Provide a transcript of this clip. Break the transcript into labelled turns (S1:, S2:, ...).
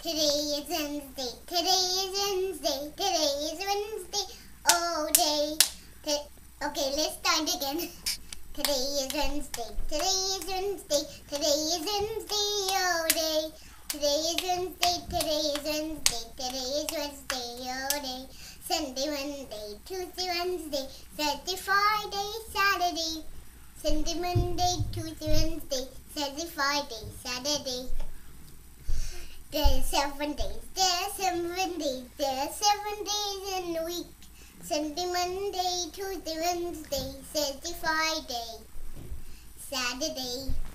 S1: Today is Wednesday. Today is Wednesday. Today is Wednesday. All day. Okay, let's start again. Today is Wednesday. Today is Wednesday. Today is Wednesday. All day. Today is Wednesday. Today is Wednesday. Today is Wednesday. All day. Sunday, Monday, Tuesday, Wednesday, Thursday, Friday, Saturday. Sunday, Monday, Tuesday, Wednesday, Thursday, Friday, Saturday. There are 7 days. There are 7 days. There are 7 days in a week. Sunday, Monday, Tuesday, Wednesday, Thursday, Friday, Saturday.